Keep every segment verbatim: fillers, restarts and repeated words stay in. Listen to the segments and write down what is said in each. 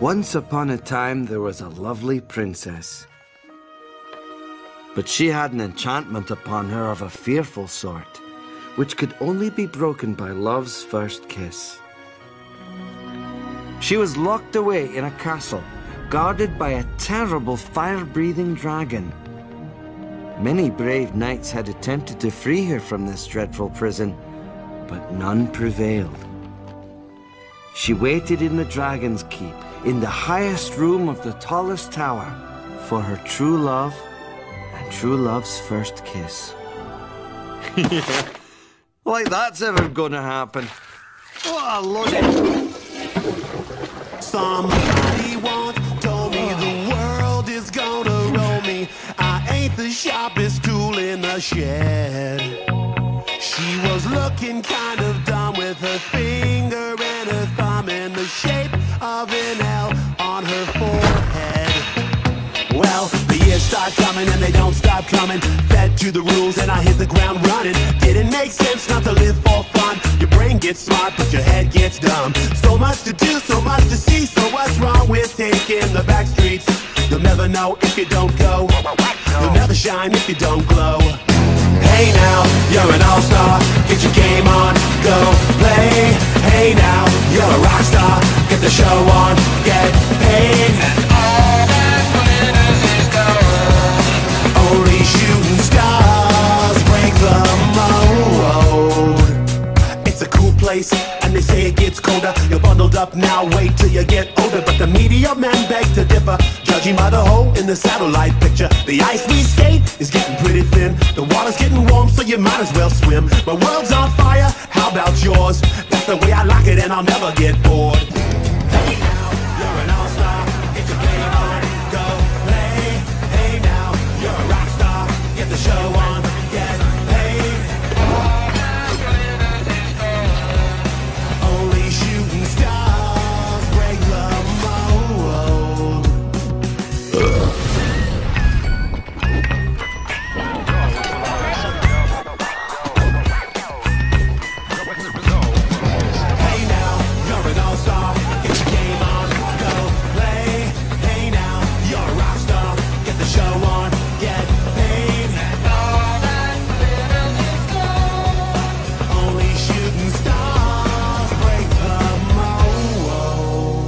Once upon a time, there was a lovely princess. But she had an enchantment upon her of a fearful sort, which could only be broken by love's first kiss. She was locked away in a castle, guarded by a terrible fire-breathing dragon. Many brave knights had attempted to free her from this dreadful prison, but none prevailed. She waited in the dragon's keep, in the highest room of the tallest tower, for her true love and true love's first kiss. Yeah, like that's ever gonna happen. What a load of... Somebody once told me the world is gonna roll me. I ain't the sharpest tool in the shed. She was looking kind of dumb with her finger and her thumb in the shape of an L on her forehead. Well, the years start coming and they don't stop coming. Fed to the rules and I hit the ground running. Didn't make sense not to live for fun. Your brain gets smart but your head gets dumb. So much to do, so much to see. So what's wrong with taking the back streets? You'll never know if you don't go. You'll never shine if you don't glow. Hey now, you're an all-star. Get your game on, go play. Hey now, you're a rock star. Get the show on, get paid. And all that glitters is gold. Only shooting stars break the mold. It's a cool place, and they say it gets colder. You're bundled up now, wait till you get older. But the media men beg to differ, judging by the hole in the satellite picture. The ice we skate is getting pretty thin. The water's getting warm, so you might as well swim. My world's on fire, how about yours? That's the way I like it, and I'll never get bored. Hey now, you're an all-star. Get your game on, go play. Hey now, you're a rock star. Get the show on, get paid. Only shooting stars break the mold. Hey now, you're an all-star. Get your game on, go play. Hey now, you're a rock star. Get the show on, get paid. And all that glitters is gold. Only shooting stars break the mold.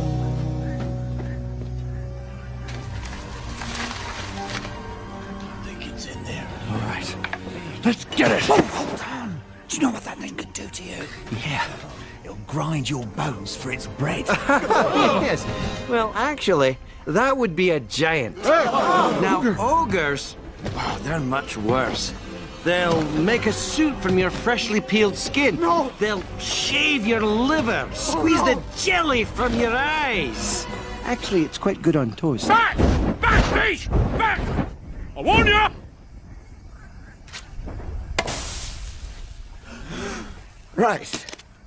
I think it's in there. All right, let's get it. Oh, hold on. Do you know what that thing could do to you? Yeah. It'll grind your bones for its bread. Yes. Well, actually, that would be a giant. Now, ogres, oh, they're much worse. They'll make a suit from your freshly peeled skin. No. They'll shave your liver, squeeze no. the jelly from your eyes. Actually, it's quite good on toast. Back! Back, please! Back! I warn you! Right.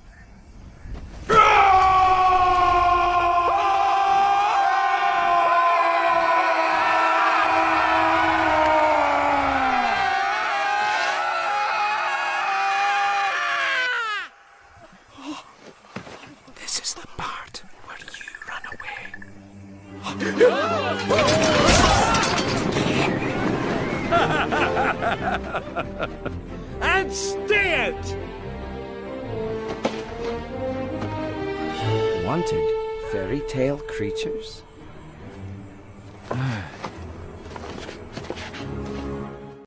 This is the part where you run away. And stay it! Wanted fairy tale creatures?